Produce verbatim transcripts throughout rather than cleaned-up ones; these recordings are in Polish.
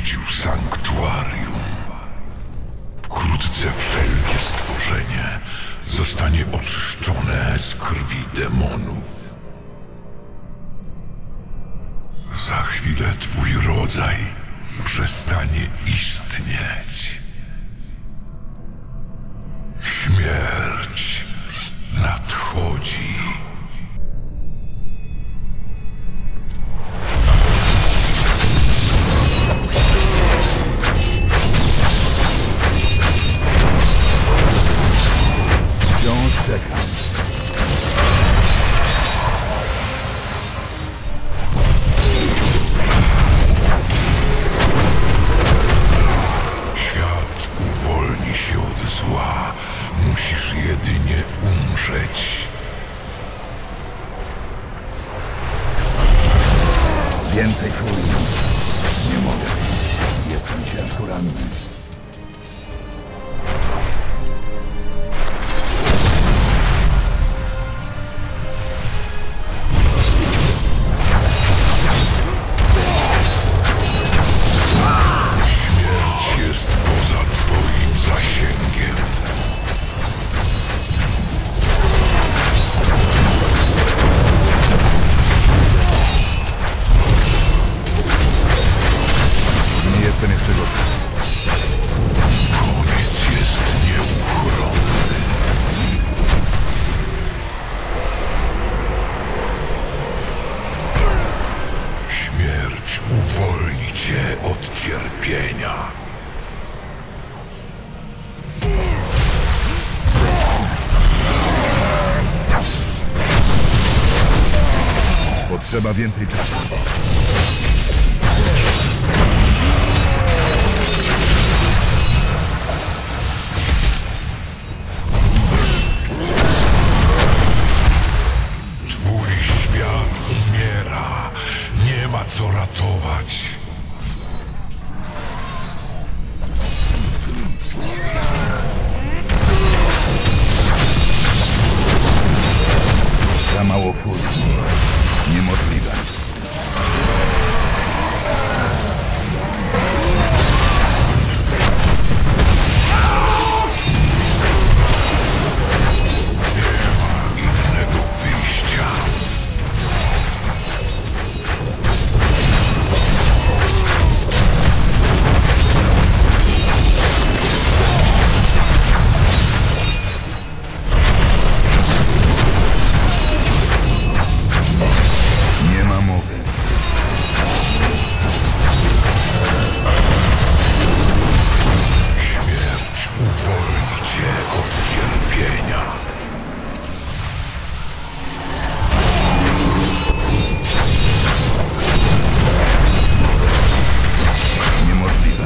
odwiedził sanktuarium. Wkrótce wszelkie stworzenie zostanie oczyszczone z krwi demonów. Za chwilę twój rodzaj przestanie istnieć. Śmierć nadchodzi. Wciąż czekam. Świat uwolni się od zła. Musisz jedynie umrzeć. Więcej furii. Nie mogę. Jestem ciężko ranny. Śmierć jest poza twoim zasięgiem. Nie jestem jeszcze gotów. Koniec jest nieuchronny. Śmierć uwolni cię od cierpienia. Potrzeba więcej czasu. Twój świat umiera. Nie ma co ratować. Za mało furii. Niemożliwe. Innego wyjścia. Nie ma mowy. Śmierć uwolni cię od cierpienia. Niemożliwe.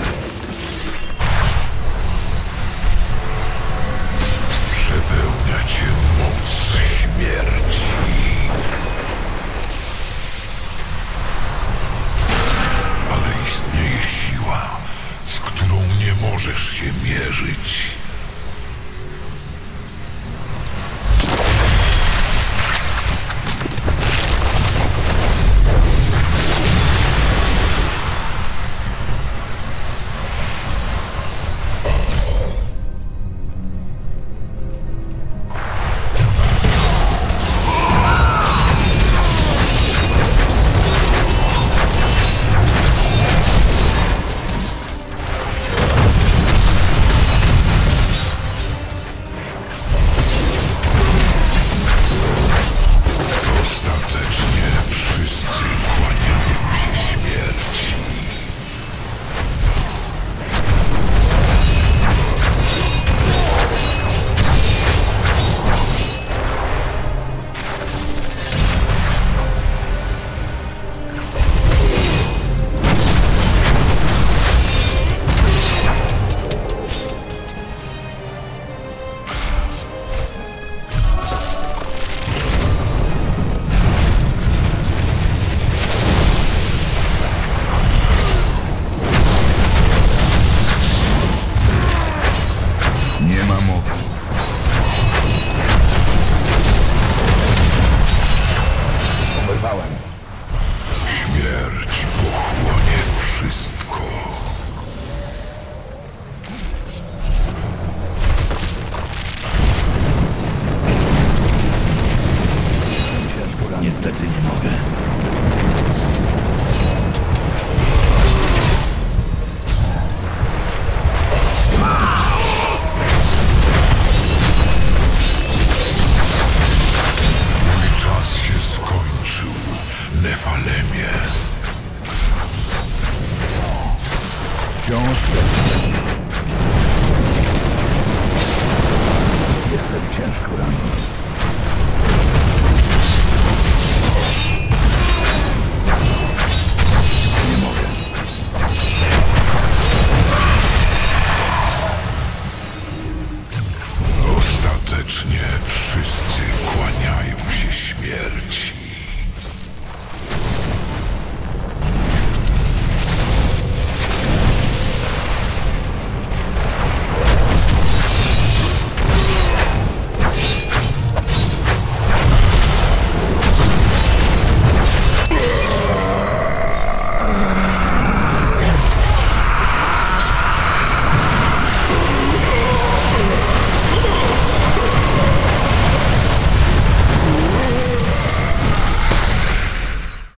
Przepełnia cię moc śmierci. Ale istnieje siła, z którą nie możesz się mierzyć. ziemię. Wciąż czekam. Jestem ciężko ranny.